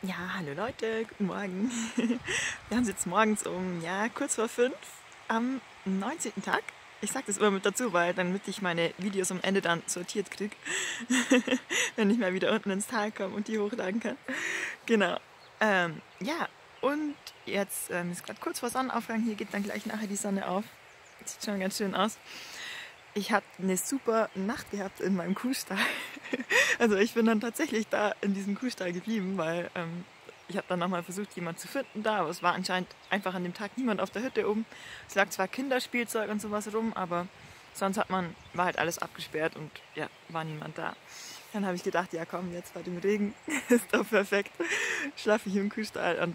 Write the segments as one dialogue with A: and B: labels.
A: Ja, hallo Leute, guten Morgen. Wir haben es jetzt morgens um, ja, kurz vor 5 am 19. Tag. Ich sage das immer mit dazu, weil damit ich meine Videos am Ende dann sortiert kriege, wenn ich mal wieder unten ins Tal komme und die hochladen kann. Genau. Ja, und jetzt ist gerade kurz vor Sonnenaufgang. Hier geht dann gleich nachher die Sonne auf. Sieht schon ganz schön aus. Ich habe eine super Nacht gehabt in meinem Kuhstall. Also ich bin dann tatsächlich da in diesem Kuhstall geblieben, weil ich habe dann nochmal versucht, jemanden zu finden da, aber es war anscheinend einfach an dem Tag niemand auf der Hütte oben. Es lag zwar Kinderspielzeug und sowas rum, aber sonst war halt alles abgesperrt und ja, war niemand da. Dann habe ich gedacht, ja komm, jetzt bei dem Regen ist doch perfekt, schlafe ich im Kuhstall und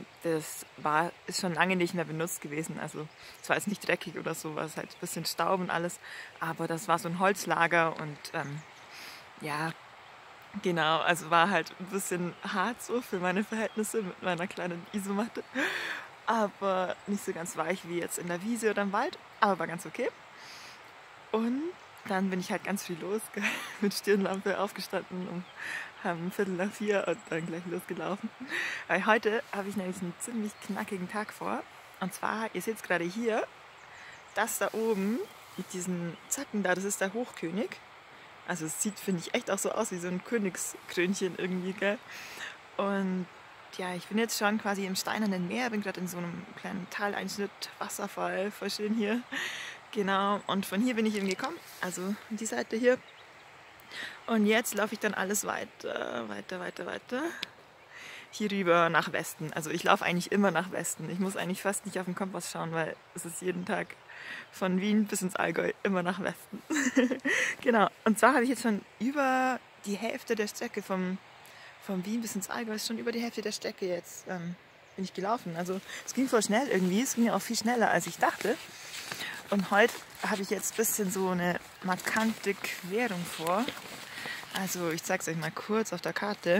A: ist schon lange nicht mehr benutzt gewesen. Also es war jetzt nicht dreckig oder so, war es halt ein bisschen Staub und alles, aber das war so ein Holzlager und ja, genau, also war halt ein bisschen hart so für meine Verhältnisse mit meiner kleinen Isomatte, aber nicht so ganz weich wie jetzt in der Wiese oder im Wald, aber war ganz okay. Und dann bin ich halt ganz viel los, mit Stirnlampe aufgestanden um 3:45 und dann gleich losgelaufen. Weil heute habe ich nämlich einen ziemlich knackigen Tag vor. Und zwar, ihr seht es gerade hier, das da oben mit diesen Zacken da, das ist der Hochkönig. Also es sieht, finde ich, echt auch so aus wie so ein Königskrönchen irgendwie, gell? Und ja, ich bin jetzt schon quasi im Steinernen Meer, bin gerade in so einem kleinen Taleinschnitt, Wasserfall, voll schön hier. Genau, und von hier bin ich eben gekommen, also die Seite hier. Und jetzt laufe ich dann alles weiter. Hier rüber nach Westen. Also ich laufe eigentlich immer nach Westen. Ich muss eigentlich fast nicht auf den Kompass schauen, weil es ist jeden Tag von Wien bis ins Allgäu immer nach Westen. Genau, und zwar habe ich jetzt schon über die Hälfte der Strecke vom Wien bis ins Allgäu, ist schon über die Hälfte der Strecke jetzt bin ich gelaufen. Also es ging voll schnell irgendwie, es ging ja auch viel schneller als ich dachte. Und heute habe ich jetzt ein bisschen so eine markante Querung vor. Also ich zeige es euch mal kurz auf der Karte.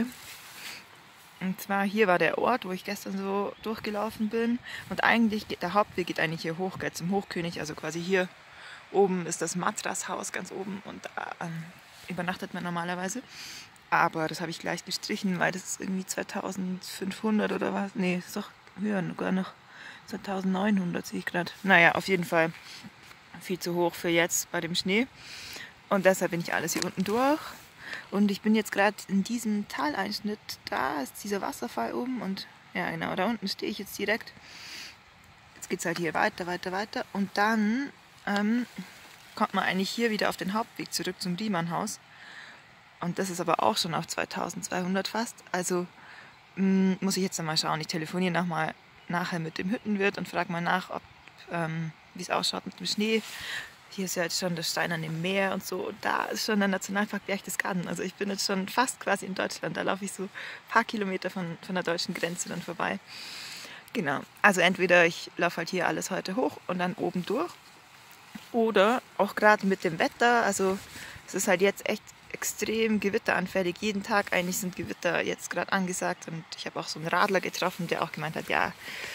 A: Und zwar hier war der Ort, wo ich gestern so durchgelaufen bin. Und eigentlich geht der Hauptweg geht eigentlich hier hoch, geht zum Hochkönig. Also quasi hier oben ist das Matrashaus ganz oben und da übernachtet man normalerweise. Aber das habe ich gleich gestrichen, weil das ist irgendwie 2500 oder was. Nee, ist doch höher, sogar noch 2900 sehe ich gerade. Naja, auf jeden Fall viel zu hoch für jetzt bei dem Schnee. Und deshalb bin ich alles hier unten durch. Und ich bin jetzt gerade in diesem Taleinschnitt. Da ist dieser Wasserfall oben und ja genau, da unten stehe ich jetzt direkt. Jetzt geht es halt hier weiter. Und dann kommt man eigentlich hier wieder auf den Hauptweg zurück zum Riemannhaus. Und das ist aber auch schon auf 2200 fast. Also muss ich jetzt noch mal schauen. Ich telefoniere nachher mit dem Hüttenwirt und frage mal nach, wie es ausschaut mit dem Schnee. Hier ist ja jetzt schon das Steinerne Meer und so. Und da ist schon der Nationalpark Berchtesgaden. Also ich bin jetzt schon fast quasi in Deutschland. Da laufe ich so ein paar Kilometer von der deutschen Grenze dann vorbei. Genau. Also entweder ich laufe halt hier alles heute hoch und dann oben durch. Oder auch gerade mit dem Wetter. Also es ist halt jetzt echt extrem gewitteranfällig. Jeden Tag eigentlich sind Gewitter jetzt gerade angesagt. Und ich habe auch so einen Radler getroffen, der auch gemeint hat, ja,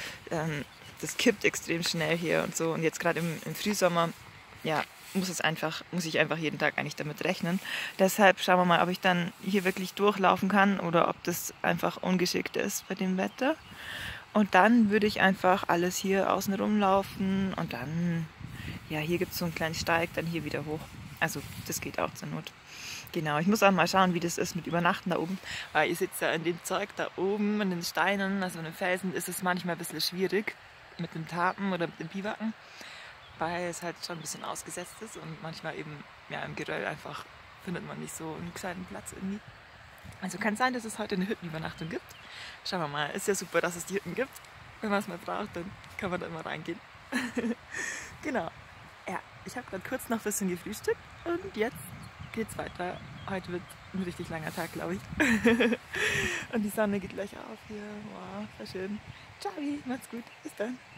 A: das kippt extrem schnell hier und so. Und jetzt gerade im Frühsommer, ja, muss ich einfach jeden Tag eigentlich damit rechnen. Deshalb schauen wir mal, ob ich dann hier wirklich durchlaufen kann oder ob das einfach ungeschickt ist bei dem Wetter. Und dann würde ich einfach alles hier außen rumlaufen und dann, ja, hier gibt es so einen kleinen Steig, dann hier wieder hoch. Also das geht auch zur Not. Genau, ich muss auch mal schauen, wie das ist mit Übernachten da oben. Weil ihr sitzt ja in dem Zeug da oben, in den Steinen, also in den Felsen, ist es manchmal ein bisschen schwierig mit dem Tapen oder mit dem Biwaken, weil es halt schon ein bisschen ausgesetzt ist und manchmal eben ja, im Geröll einfach findet man nicht so einen kleinen Platz irgendwie. Also kann sein, dass es heute eine Hüttenübernachtung gibt. Schauen wir mal, ist ja super, dass es die Hütten gibt. Wenn man es mal braucht, dann kann man da immer reingehen. Genau. Ja, ich habe gerade kurz noch ein bisschen gefrühstückt und jetzt geht's weiter. Heute wird ein richtig langer Tag, glaube ich. Und die Sonne geht gleich auf hier. Wow, voll schön. Ciao, macht's gut. Bis dann.